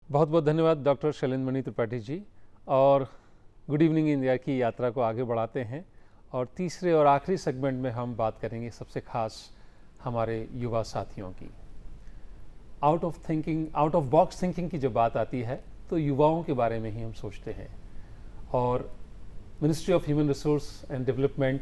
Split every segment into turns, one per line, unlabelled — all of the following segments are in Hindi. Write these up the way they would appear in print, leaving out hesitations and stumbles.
बहुत बहुत धन्यवाद डॉक्टर शैलेंद्र त्रिपाठी जी। और गुड इवनिंग इंडिया की यात्रा को आगे बढ़ाते हैं और तीसरे और आखिरी सेगमेंट में हम बात करेंगे सबसे खास हमारे युवा साथियों की। आउट ऑफ बॉक्स थिंकिंग की जब बात आती है तो युवाओं के बारे में ही हम सोचते हैं। और ministry of human resource and development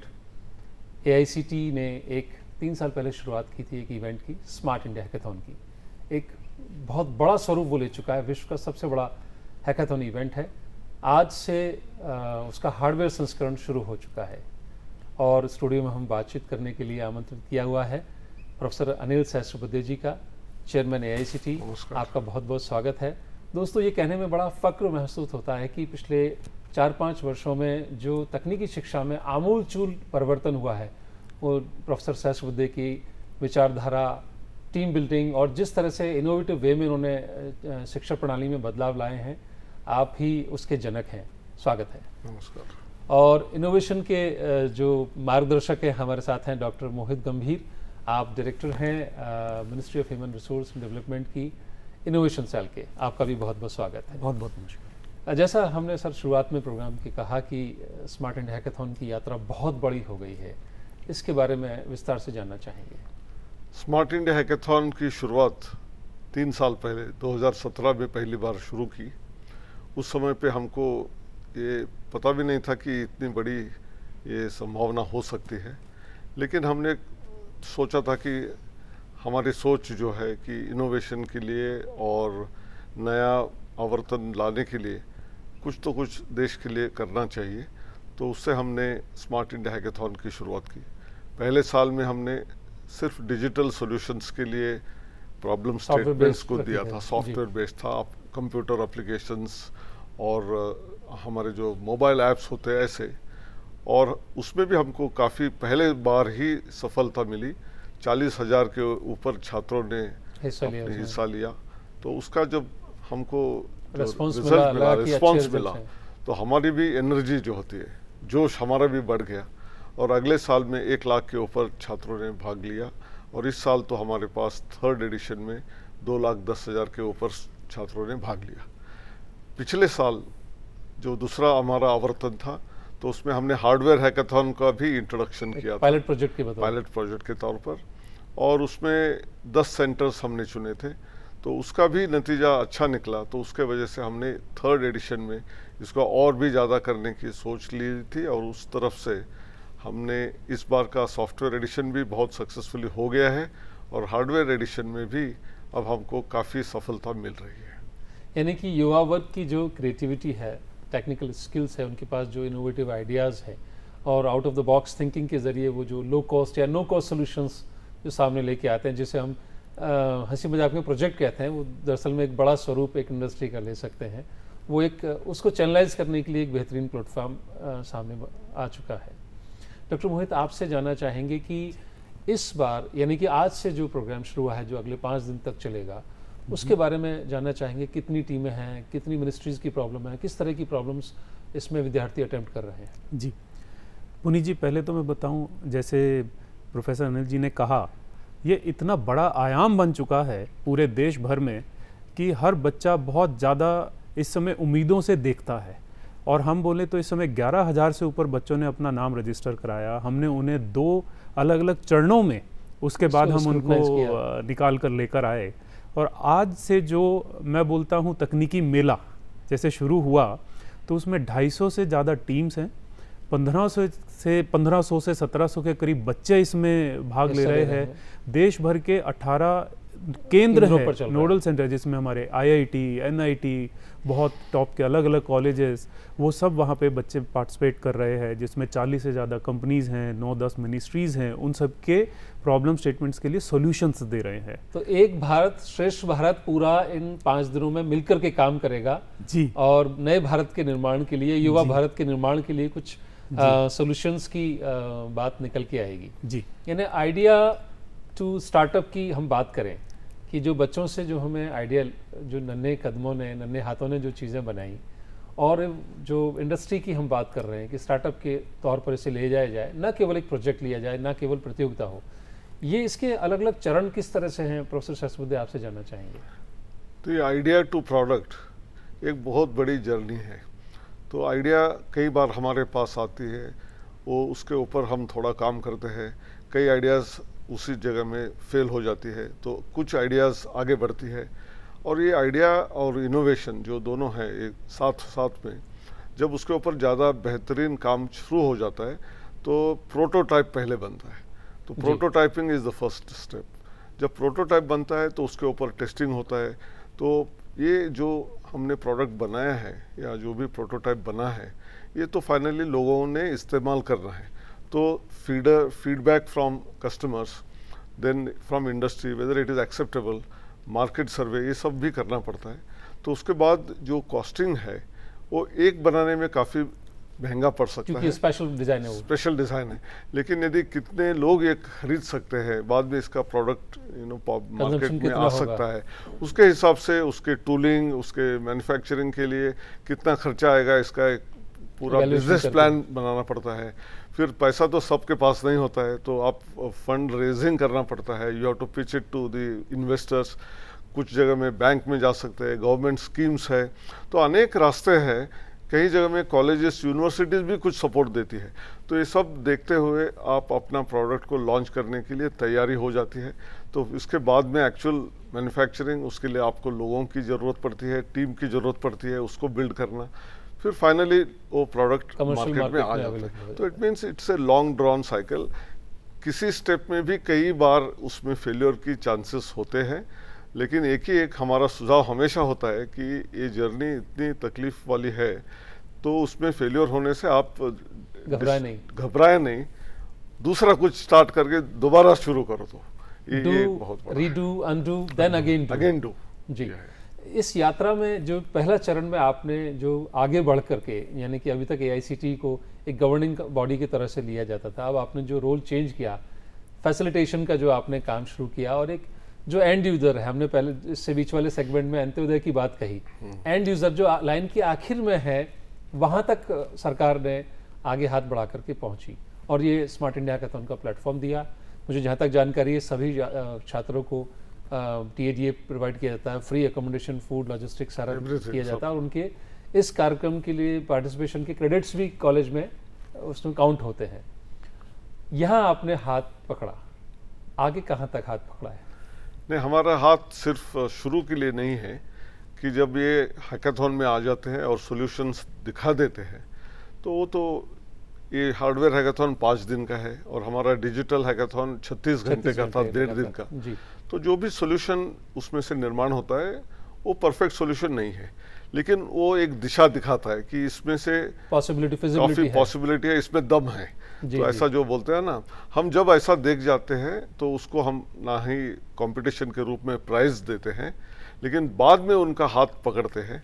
AICTE ने 3 साल पहले शुरुआत की थी एक इवेंट की, स्मार्ट इंडिया हैकाथॉन की। एक बहुत बड़ा स्वरूप वो ले चुका है, विश्व का सबसे बड़ा हैकाथॉन इवेंट है। आज से उसका हार्डवेयर संस्करण शुरू हो चुका है और स्टूडियो में हम बातचीत करने के लिए आमंत्रित किया हुआ है प्रोफेसर अनिल सहस्त्रबुद्धे जी का, चेयरमैन AICTE। आपका बहुत बहुत स्वागत है। दोस्तों, ये कहने में बड़ा फक्र महसूस होता है कि पिछले 4-5 वर्षों में जो तकनीकी शिक्षा में आमूलचूल परिवर्तन हुआ है वो प्रोफेसर सहस्त्रबुद्धे की विचारधारा, टीम बिल्डिंग और जिस तरह से इनोवेटिव वे में उन्होंने शिक्षा प्रणाली में बदलाव लाए हैं, आप ही उसके जनक हैं। स्वागत है।
नमस्कार।
और इनोवेशन के जो मार्गदर्शक हैं हमारे साथ हैं डॉक्टर मोहित गंभीर। आप डायरेक्टर हैं ministry of human resource and development की इनोवेशन सेल के। आपका भी बहुत बहुत स्वागत है।
बहुत बहुत नमस्कार।
जैसा हमने सर शुरुआत में प्रोग्राम की कहा कि स्मार्ट इंडिया हैकाथॉन की यात्रा बहुत बड़ी हो गई है, इसके बारे में विस्तार से जानना चाहेंगे।
स्मार्ट इंडिया हैकाथॉन की शुरुआत 3 साल पहले 2017 में पहली बार शुरू की। उस समय पे हमको ये पता भी नहीं था कि इतनी बड़ी ये संभावना हो सकती है, लेकिन हमने सोचा था कि हमारी सोच जो है कि इनोवेशन के लिए और नया आवर्तन लाने के लिए कुछ देश के लिए करना चाहिए। तो उससे हमने स्मार्ट इंडिया हैकाथॉन की शुरुआत की। पहले साल में हमने सिर्फ डिजिटल सॉल्यूशंस के लिए प्रॉब्लम स्टेटमेंट्स को दिया था, सॉफ्टवेयर बेस्ड था, कंप्यूटर एप्लीकेशंस और हमारे जो मोबाइल ऐप्स होते हैं ऐसे। और उसमें भी हमको काफ़ी पहले बार ही सफलता मिली। 40,000 के ऊपर छात्रों ने हिस्सा लिया। तो उसका जब हमको रिस्पॉन्स मिला तो हमारी भी एनर्जी जो होती है, जोश हमारा भी बढ़ गया। और अगले साल में 1 लाख के ऊपर छात्रों ने भाग लिया। और इस साल तो हमारे पास 3rd एडिशन में 2,10,000 के ऊपर छात्रों ने भाग लिया। पिछले साल जो दूसरा हमारा आवर्तन था तो उसमें हमने हार्डवेयर हैकाथॉन का भी इंट्रोडक्शन किया था, पायलट प्रोजेक्ट के तौर पर। और उसमें 10 सेंटर्स हमने चुने थे, तो उसका भी नतीजा अच्छा निकला। तो उसके वजह से हमने 3rd एडिशन में इसको और भी ज़्यादा करने की सोच ली थी। और उस तरफ से हमने इस बार का सॉफ्टवेयर एडिशन भी बहुत सक्सेसफुली हो गया है और हार्डवेयर एडिशन में भी अब हमको काफ़ी सफलता मिल रही है।
यानी कि युवा वर्ग की जो क्रिएटिविटी है, टेक्निकल स्किल्स है, उनके पास जो इनोवेटिव आइडियाज़ है और out of the box thinking के ज़रिए वो जो लो कॉस्ट या नो कॉस्ट सोल्यूशंस जो सामने लेके आते हैं, जिसे हम हंसी मजाक में प्रोजेक्ट कहते हैं, वो दरअसल में एक बड़ा स्वरूप एक इंडस्ट्री का ले सकते हैं। वो एक उसको चैनलाइज करने के लिए एक बेहतरीन प्लेटफॉर्म सामने आ चुका है। डॉक्टर मोहित, आपसे जानना चाहेंगे कि इस बार यानी कि आज से जो प्रोग्राम शुरू हुआ है, जो अगले 5 दिन तक चलेगा, उसके बारे में जानना चाहेंगे। कितनी टीमें हैं, कितनी मिनिस्ट्रीज़ की प्रॉब्लम है, किस तरह की प्रॉब्लम्स इसमें विद्यार्थी अटेम्प्ट कर रहे हैं?
जी पुनीत जी, पहले तो मैं बताऊं, जैसे प्रोफेसर अनिल जी ने कहा, ये इतना बड़ा आयाम बन चुका है पूरे देश भर में कि हर बच्चा बहुत ज़्यादा इस समय उम्मीदों से देखता है। और हम बोले तो इस समय 11,000 से ऊपर बच्चों ने अपना नाम रजिस्टर कराया। हमने उन्हें 2 अलग अलग चरणों में उसके बाद हम उनको निकाल कर लेकर आए। और आज से जो मैं बोलता हूँ तकनीकी मेला जैसे शुरू हुआ, तो उसमें 250 से ज़्यादा टीम्स हैं। 1500 से 1700 के करीब बच्चे इसमें भाग ले रहे हैं। देश भर के 18 केंद्र है, नोडल सेंटर, जिसमें हमारे IIT, NIT, बहुत टॉप के अलग अलग कॉलेजेस, वो सब वहाँ पे बच्चे पार्टिसिपेट कर रहे हैं, जिसमें 40 से ज़्यादा कंपनीज़ हैं, 9-10 मिनिस्ट्रीज़ हैं। उन सब के प्रॉब्लम स्टेटमेंट्स के लिए सॉल्यूशंस दे रहे हैं।
तो एक भारत श्रेष्ठ भारत पूरा इन 5 दिनों में मिलकर के काम करेगा
जी,
और नए भारत के निर्माण के लिए, युवा भारत के निर्माण के लिए कुछ सॉल्यूशंस की बात निकल के आएगी
जी।
यानी आइडिया टू स्टार्टअप की हम बात करें कि जो बच्चों से जो हमें आइडिया, जो नन्हे कदमों ने, नन्हे हाथों ने जो चीज़ें बनाई, और जो इंडस्ट्री की हम बात कर रहे हैं कि स्टार्टअप के तौर पर इसे ले जाया जाए, न केवल एक प्रोजेक्ट लिया जाए, न केवल प्रतियोगिता हो, ये इसके अलग अलग चरण किस तरह से हैं? प्रोफेसर सहस्त्रबुद्धे, आपसे जानना चाहेंगे।
तो ये आइडिया टू प्रोडक्ट एक बहुत बड़ी जर्नी है। तो आइडिया कई बार हमारे पास आती है, वो उसके ऊपर हम थोड़ा काम करते हैं, कई आइडियाज़ उसी जगह में फेल हो जाती है, तो कुछ आइडियाज़ आगे बढ़ती है। और ये आइडिया और इनोवेशन जो दोनों हैं एक साथ साथ में, जब उसके ऊपर ज़्यादा बेहतरीन काम शुरू हो जाता है तो प्रोटोटाइप पहले बनता है। तो prototyping is the first step. जब प्रोटोटाइप बनता है तो उसके ऊपर टेस्टिंग होता है। तो ये जो हमने प्रोडक्ट बनाया है या जो भी प्रोटोटाइप बना है, ये तो फाइनली लोगों ने इस्तेमाल करना है। तो feedback from customers, then from industry, whether it is acceptable, market survey, ये सब भी करना पड़ता है। तो उसके बाद जो कॉस्टिंग है वो एक बनाने में काफ़ी महंगा पड़ सकता है,
क्योंकि स्पेशल डिज़ाइन है, वो
स्पेशल डिज़ाइन है। लेकिन यदि कितने लोग ये खरीद सकते हैं, बाद में इसका प्रोडक्ट मार्केट में आ सकता है, उसके हिसाब से उसके टूलिंग, उसके मैन्युफैक्चरिंग के लिए कितना खर्चा आएगा, इसका एक पूरा बिजनेस प्लान बनाना पड़ता है। फिर पैसा तो सबके पास नहीं होता है, तो आप फंड रेजिंग करना पड़ता है। You have to pitch it to the investors. कुछ जगह में बैंक में जा सकते हैं, गवर्नमेंट स्कीम्स है, तो अनेक रास्ते हैं। कई जगह में कॉलेजेस, यूनिवर्सिटीज़ भी कुछ सपोर्ट देती है। तो ये सब देखते हुए आप अपना प्रोडक्ट को लॉन्च करने के लिए तैयारी हो जाती है। तो इसके बाद में एक्चुअल मैन्युफैक्चरिंग, उसके लिए आपको लोगों की ज़रूरत पड़ती है, टीम की ज़रूरत पड़ती है, उसको बिल्ड करना, फिर फाइनली वो प्रोडक्ट मार्केट में आ जाता है। तो it means it's a long drawn cycle. किसी स्टेप में भी कई बार उसमें फेलियर की चांसेस होते हैं, लेकिन एक हमारा सुझाव हमेशा होता है कि ये जर्नी इतनी तकलीफ वाली है, तो उसमें फेलियर होने से आप घबराए नहीं, दूसरा कुछ स्टार्ट करके दोबारा शुरू करो। तो ये बहुत बड़ा redo,
undo, then again do. जी, इस यात्रा में जो पहला चरण में आपने जो आगे बढ़ करके, यानी कि अभी तक AICTE को एक गवर्निंग बॉडी की तरह से लिया जाता था, अब आपने जो रोल चेंज किया, फैसिलिटेशन का जो आपने काम शुरू किया, और एक जो एंड यूज़र है, हमने पहले इससे बीच वाले सेगमेंट में अंत्योदय की बात कही, एंड यूज़र जो लाइन के आखिर में है, वहाँ तक सरकार ने आगे हाथ बढ़ा करके पहुँची और ये स्मार्ट इंडिया हैकाथॉन का प्लेटफॉर्म दिया। मुझे जहाँ तक जानकारी है, सभी छात्रों को TADA प्रोवाइड किया जाता है, फ्री अकोमोडेशन, फूड, लॉजिस्टिक्स सारा किया जाता है, और उनके इस कार्यक्रम के लिए पार्टिसिपेशन के क्रेडिट्स भी कॉलेज में उसमें काउंट होते हैं। यहाँ आपने हाथ पकड़ा, आगे कहाँ तक हाथ पकड़ा है?
नहीं, हमारा हाथ सिर्फ शुरू के लिए नहीं है कि जब ये हैकाथॉन में आ जाते हैं और सॉल्यूशंस दिखा देते हैं, तो वो तो ये हार्डवेयर हैकाथॉन 5 दिन का है और हमारा डिजिटल हैकाथॉन 36 घंटे का था, 1.5 दिन का। तो जो भी सॉल्यूशन उसमें से निर्माण होता है वो परफेक्ट सॉल्यूशन नहीं है, लेकिन वो एक दिशा दिखाता है कि इसमें से काफ़ी पॉसिबिलिटी है, इसमें दम है। तो ऐसा जो बोलते हैं ना, हम जब ऐसा देख जाते हैं तो उसको हम ना ही कंपटीशन के रूप में प्राइज देते हैं, लेकिन बाद में उनका हाथ पकड़ते हैं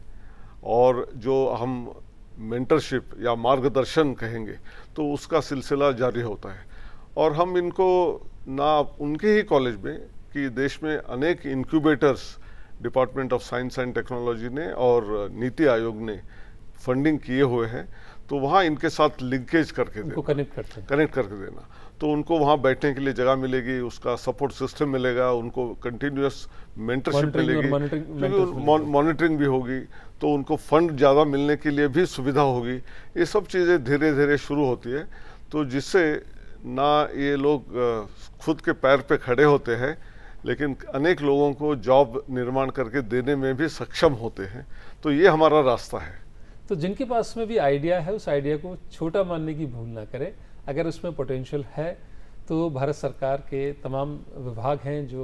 और जो हम मेंटरशिप या मार्गदर्शन कहेंगे तो उसका सिलसिला जारी होता है। और हम इनको ना उनके ही कॉलेज में कि देश में अनेक incubators department of science and technology ने और नीति आयोग ने फंडिंग किए हुए हैं, तो वहाँ इनके साथ लिंकेज करके देना, कनेक्ट करके देना, तो उनको वहाँ बैठने के लिए जगह मिलेगी, उसका सपोर्ट सिस्टम मिलेगा, उनको कंटिन्यूस मेंटरशिप मिलेगी, मॉनिटरिंग भी होगी, तो उनको फंड ज़्यादा मिलने के लिए भी सुविधा होगी। ये सब चीज़ें धीरे धीरे शुरू होती है, तो जिससे ना ये लोग खुद के पैर पे खड़े होते हैं, लेकिन अनेक लोगों को जॉब निर्माण करके देने में भी सक्षम होते हैं। तो ये हमारा रास्ता है।
तो जिनके पास में भी आइडिया है, उस आइडिया को छोटा मानने की भूल ना करें। अगर उसमें पोटेंशियल है तो भारत सरकार के तमाम विभाग हैं जो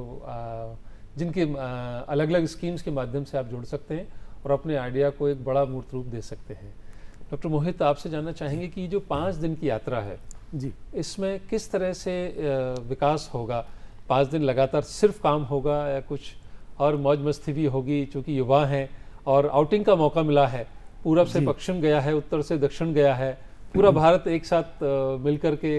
जिनके अलग अलग स्कीम्स के माध्यम से आप जुड़ सकते हैं और अपने आइडिया को एक बड़ा मूर्त रूप दे सकते हैं। डॉक्टर मोहित, आपसे जानना चाहेंगे कि जो 5 दिन की यात्रा है जी, इसमें किस तरह से विकास होगा? 5 दिन लगातार सिर्फ काम होगा या कुछ और मौज मस्ती भी होगी? चूँकि युवा हैं और आउटिंग का मौका मिला है, पूरब से पश्चिम गया है, उत्तर से दक्षिण गया है, पूरा भारत एक साथ मिलकर के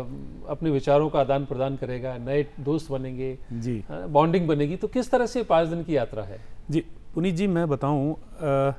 अपने विचारों का आदान प्रदान करेगा, नए दोस्त बनेंगे जी, बॉन्डिंग बनेगी। तो किस तरह से 5 दिन की यात्रा है?
जी पुनीत जी, मैं बताऊं,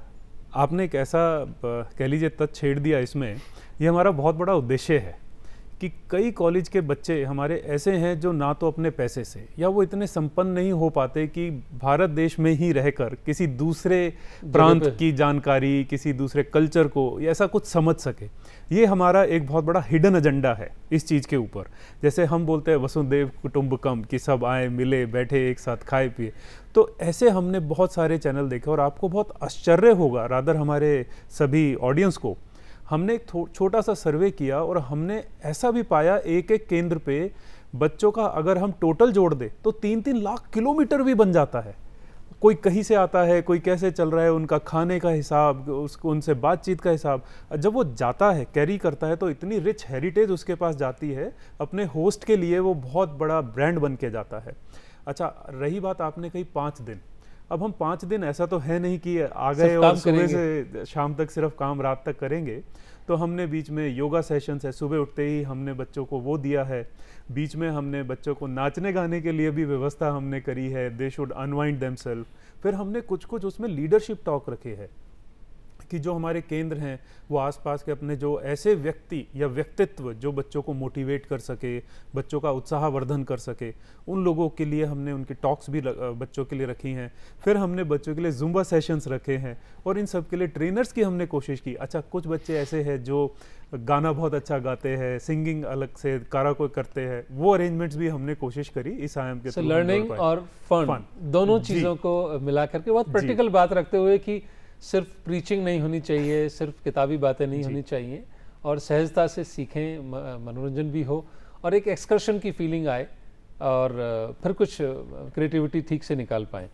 आपने एक ऐसा कह लीजिए तथ्य छेड़ दिया इसमें। ये हमारा बहुत बड़ा उद्देश्य है कि कई कॉलेज के बच्चे हमारे ऐसे हैं जो ना तो अपने पैसे से या वो इतने संपन्न नहीं हो पाते कि भारत देश में ही रहकर किसी दूसरे प्रांत की जानकारी, किसी दूसरे कल्चर को या ऐसा कुछ समझ सके। ये हमारा एक बहुत बड़ा हिडन एजेंडा है इस चीज़ के ऊपर। जैसे हम बोलते हैं वसुधैव कुटुंबकम, कि सब आए मिले बैठे एक साथ खाए पिए, तो ऐसे हमने बहुत सारे चैनल देखे और आपको बहुत आश्चर्य होगा, रादर हमारे सभी ऑडियंस को। हमने एक छोटा सा सर्वे किया और हमने ऐसा भी पाया एक एक केंद्र पे बच्चों का अगर हम टोटल जोड़ दे तो 3-3 लाख किलोमीटर भी बन जाता है। कोई कहीं से आता है, कोई कैसे चल रहा है, उनका खाने का हिसाब, उसको उनसे बातचीत का हिसाब, जब वो जाता है कैरी करता है तो इतनी रिच हेरिटेज उसके पास जाती है, अपने होस्ट के लिए वो बहुत बड़ा ब्रांड बन के जाता है। अच्छा, रही बात आपने कही 5 दिन, अब हम 5 दिन ऐसा तो है नहीं कि आ गए और सुबह से शाम तक सिर्फ काम रात तक करेंगे। तो हमने बीच में योगा सेशंस है, सुबह उठते ही हमने बच्चों को वो दिया है, बीच में हमने बच्चों को नाचने गाने के लिए भी व्यवस्था हमने करी है, दे शुड अनवाइंड देमसेल्फ। फिर हमने कुछ कुछ उसमें लीडरशिप टॉक रखे हैं कि जो हमारे केंद्र हैं वो आसपास के अपने जो ऐसे व्यक्ति या व्यक्तित्व जो बच्चों को मोटिवेट कर सके, बच्चों का उत्साहवर्धन कर सके, उन लोगों के लिए हमने उनकी टॉक्स भी बच्चों के लिए रखी हैं। फिर हमने बच्चों के लिए जुम्बा सेशंस रखे हैं और इन सब के लिए ट्रेनर्स की हमने कोशिश की। अच्छा, कुछ बच्चे ऐसे हैं जो गाना बहुत अच्छा गाते हैं, सिंगिंग अलग से काराओके करते हैं, वो अरेंजमेंट्स भी हमने कोशिश करी इस आयाम के।
लर्निंग और फन दोनों चीज़ों को मिला करके बहुत प्रैक्टिकल बात रखते हुए कि सिर्फ प्रीचिंग नहीं होनी चाहिए, सिर्फ किताबी बातें नहीं होनी चाहिए, और सहजता से सीखें, मनोरंजन भी हो और एक एक्सकर्शन की फीलिंग आए और फिर कुछ क्रिएटिविटी ठीक से निकाल पाएँ।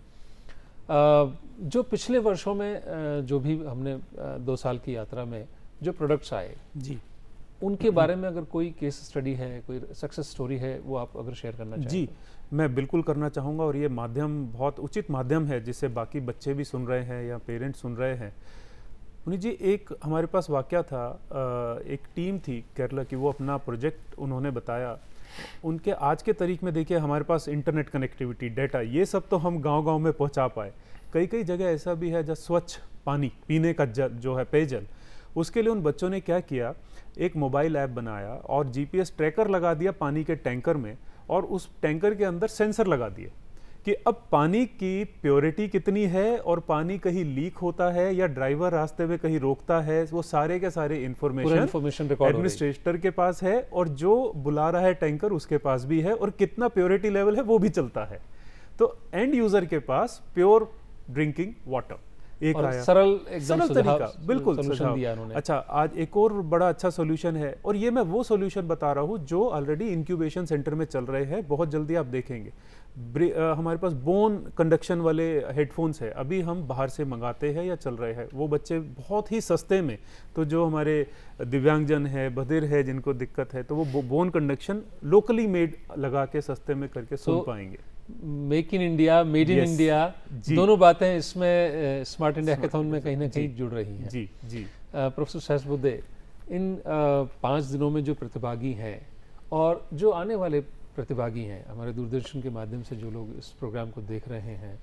जो पिछले वर्षों में जो भी हमने 2 साल की यात्रा में जो प्रोडक्ट्स आए जी, उनके बारे में अगर कोई केस स्टडी है, कोई सक्सेस स्टोरी है, वो आप अगर शेयर करना चाहें। जी,
मैं बिल्कुल करना चाहूँगा और ये माध्यम बहुत उचित माध्यम है जिससे बाकी बच्चे भी सुन रहे हैं या पेरेंट्स सुन रहे हैं। मुनि जी, एक हमारे पास वाकया था, एक टीम थी केरला की, वो अपना प्रोजेक्ट उन्होंने बताया। उनके आज के तारीख में देखिए हमारे पास इंटरनेट कनेक्टिविटी, डाटा, ये सब तो हम गाँव-गाँव में पहुँचा पाए। कई कई जगह ऐसा भी है जहाँ स्वच्छ पानी पीने का जो है पेयजल, उसके लिए उन बच्चों ने क्या किया, एक मोबाइल ऐप बनाया और जीपीएस ट्रैकर लगा दिया पानी के टैंकर में और उस टैंकर के अंदर सेंसर लगा दिए कि अब पानी की प्योरिटी कितनी है और पानी कहीं लीक होता है या ड्राइवर रास्ते में कहीं रोकता है, वो सारे के सारे इंफॉर्मेशन एडमिनिस्ट्रेटर के पास है और जो बुला रहा है टैंकर उसके पास भी है और कितना प्योरिटी लेवल है वो भी चलता है। तो एंड यूजर के पास प्योर ड्रिंकिंग वाटर एक आया,
सरल एकदम
तरीका, बिल्कुल
सॉल्यूशन दिया उन्होंने।
अच्छा, आज एक और बड़ा अच्छा सॉल्यूशन है और ये मैं वो सॉल्यूशन बता रहा हूँ जो ऑलरेडी इंक्यूबेशन सेंटर में चल रहे हैं, बहुत जल्दी आप देखेंगे। हमारे पास बोन कंडक्शन वाले हेडफोन्स है, अभी हम बाहर से मंगाते हैं या चल रहे हैं, वो बच्चे बहुत ही सस्ते में, तो जो हमारे दिव्यांगजन है, बधिर है, जिनको दिक्कत है, तो वो बोन कंडक्शन लोकली मेड लगा के सस्ते में करके सुन पाएंगे।
Make in India, made in India, दोनों बातें इसमें स्मार्ट इंडिया हैकाथॉन में कहीं ना कहीं जुड़ रही हैं।
जी जी।
प्रोफेसर सहस्त्रबुद्धे, इन 5 दिनों में जो प्रतिभागी हैं और जो आने वाले प्रतिभागी हैं, हमारे दूरदर्शन के माध्यम से जो लोग इस प्रोग्राम को देख रहे हैं,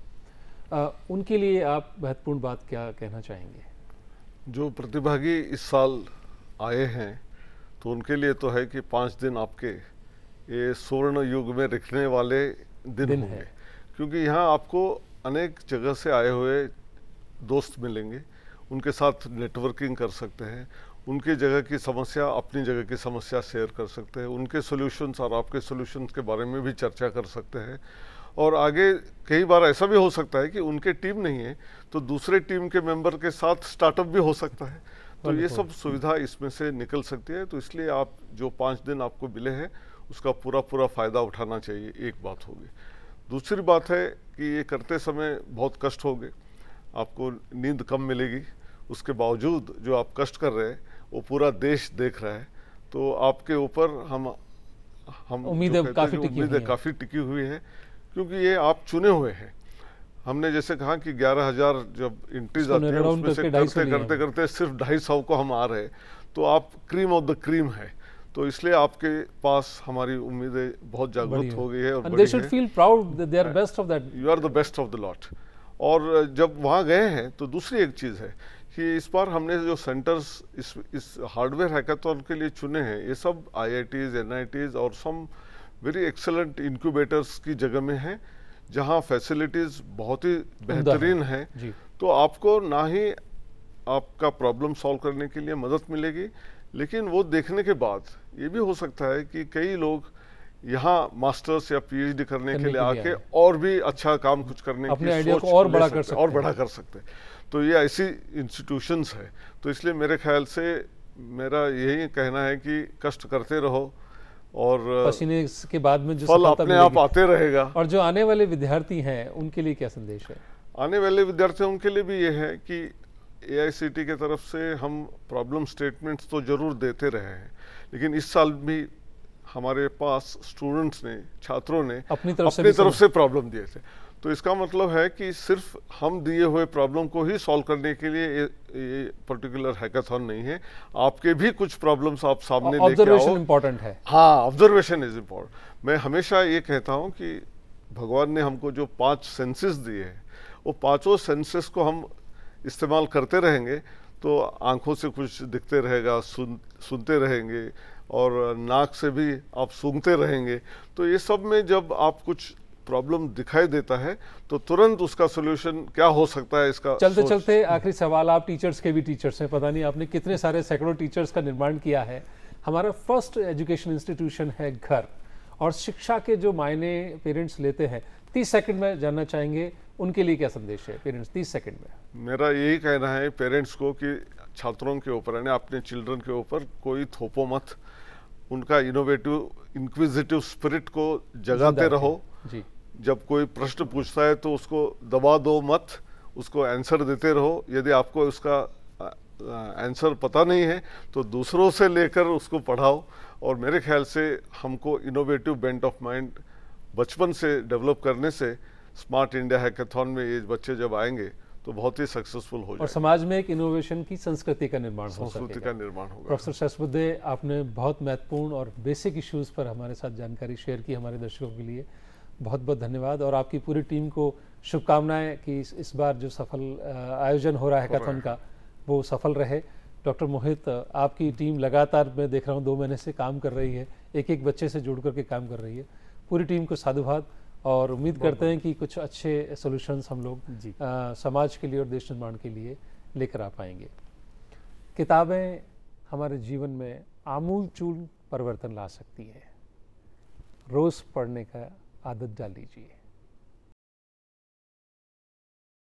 उनके लिए आप महत्वपूर्ण बात क्या कहना चाहेंगे? जो प्रतिभागी इस साल आए हैं तो उनके लिए तो है कि 5 दिन आपके ये स्वर्ण युग में रखने वाले दिन होंगे, क्योंकि यहाँ आपको अनेक जगह से आए हुए दोस्त मिलेंगे, उनके साथ नेटवर्किंग कर सकते हैं, उनकी जगह की समस्या अपनी जगह की समस्या शेयर कर सकते हैं, उनके सॉल्यूशंस और आपके सॉल्यूशंस के बारे में भी चर्चा कर सकते हैं। और आगे कई बार ऐसा भी हो सकता है कि उनके टीम नहीं है तो दूसरे टीम के मेंबर के साथ स्टार्टअप भी हो सकता है, तो ये सब सुविधा इसमें से निकल सकती है। तो इसलिए आप जो 5 दिन आपको मिले हैं उसका पूरा फ़ायदा उठाना चाहिए, एक बात होगी। दूसरी बात है कि ये करते समय बहुत कष्ट होंगे, आपको नींद कम मिलेगी, उसके बावजूद जो आप कष्ट कर रहे हैं वो पूरा देश देख रहा है, तो आपके ऊपर हम उम्मीदें काफ़ी टिकी हुई है, क्योंकि ये आप चुने हुए हैं। हमने जैसे कहा कि 11,000 जब एंट्रीज आती है उसमें से करते करते सिर्फ 250 को हम आ रहे, तो आप क्रीम ऑफ द क्रीम है, तो इसलिए आपके पास हमारी उम्मीदें बहुत जागरूक हो गई है और they should feel proud that they are best of that. You are the best of the lot. और जब वहाँ गए हैं तो दूसरी एक चीज़ है
कि इस बार हमने जो सेंटर्स इस हार्डवेयर हैकाथॉन के लिए चुने हैं, ये सब IITs, NITs और सम वेरी एक्सेलेंट इंक्यूबेटर्स की जगह में हैं, जहां फैसिलिटीज़ बहुत ही बेहतरीन हैं। तो आपको ना ही आपका प्रॉब्लम सॉल्व करने के लिए मदद मिलेगी, लेकिन वो देखने के बाद ये भी हो सकता है कि कई लोग यहाँ मास्टर्स या PhD करने के लिए आके और भी अच्छा काम कुछ करने की सोच
और बड़ा कर सकते हैं।
तो ये ऐसी इंस्टीट्यूशंस है। तो इसलिए मेरे ख्याल से मेरा यही कहना है कि कष्ट करते रहो और
पसीने के बाद में जो
फल अपने आप आते रहेगा।
और जो आने वाले विद्यार्थी हैं उनके लिए क्या संदेश है?
आने वाले विद्यार्थियों के लिए भी ये है कि AICTE की तरफ से हम प्रॉब्लम स्टेटमेंट्स तो जरूर देते रहे हैं, लेकिन इस साल भी हमारे पास स्टूडेंट्स ने, छात्रों ने अपनी तरफ से प्रॉब्लम दिए थे। तो इसका मतलब है कि सिर्फ हम दिए हुए प्रॉब्लम को ही सॉल्व करने के लिए ये पर्टिकुलर हैकाथॉन नहीं है। आपके भी कुछ प्रॉब्लम्स आप सामने लेके आओ।
ऑब्जर्वेशन इंपॉर्टेंट है।
हाँ, ऑब्जर्वेशन इज इम्पोर्टेंट। मैं हमेशा ये कहता हूँ कि भगवान ने हमको जो 5 सेंसेस दिए हैं, वो पांचों सेंसेस को हम इस्तेमाल करते रहेंगे तो आंखों से कुछ दिखते रहेगा, सुनते रहेंगे, और नाक से भी आप सूंघते रहेंगे। तो ये सब में जब आप कुछ प्रॉब्लम दिखाई देता है तो तुरंत उसका सोल्यूशन क्या हो सकता है इसका
चलते चलते आखिरी सवाल, आप टीचर्स के भी टीचर्स हैं, पता नहीं आपने कितने सारे सैकड़ों टीचर्स का निर्माण किया है। हमारा फर्स्ट एजुकेशन इंस्टीट्यूशन है घर, और शिक्षा के जो मायने पेरेंट्स लेते हैं, 30 सेकंड में जानना चाहेंगे उनके लिए क्या संदेश है पेरेंट्स? 30 सेकंड में।
मेरा यही कहना है पेरेंट्स को कि छात्रों के ऊपर, यानी अपने चिल्ड्रन के ऊपर कोई थोपो मत, उनका इनोवेटिव इंक्विजिटिव स्पिरिट को जगाते रहो।
जी।
जब कोई प्रश्न पूछता है तो उसको दबा दो मत, उसको आंसर देते रहो। यदि आपको उसका आंसर पता नहीं है तो दूसरों से लेकर उसको पढ़ाओ। और मेरे ख्याल से हमको इनोवेटिव बेंट ऑफ माइंड बचपन से डेवलप करने से स्मार्ट इंडिया हैकाथॉन में ये बच्चे जब आएंगे तो बहुत ही सक्सेसफुल हो जाएगा
और समाज में एक इनोवेशन की संस्कृति का निर्माण
होगा।
प्रोफेसर सहस्त्रबुद्धे, आपने बहुत महत्वपूर्ण और बेसिक इश्यूज़ पर हमारे साथ जानकारी शेयर की। हमारे दर्शकों के लिए बहुत बहुत धन्यवाद, और आपकी पूरी टीम को शुभकामनाएं कि इस बार जो सफल आयोजन हो रहा है हैकाथॉन का, वो सफल रहे। डॉक्टर मोहित, आपकी टीम लगातार, मैं देख रहा हूँ 2 महीने से काम कर रही है, एक बच्चे से जुड़ करके काम कर रही है। पूरी टीम को साधुवाद, और उम्मीद करते हैं कि कुछ अच्छे सॉल्यूशंस हम लोग समाज के लिए और देश निर्माण के लिए लेकर आ पाएंगे। किताबें हमारे जीवन में आमूल चूल परिवर्तन ला सकती है। रोज़ पढ़ने का आदत डाल लीजिए।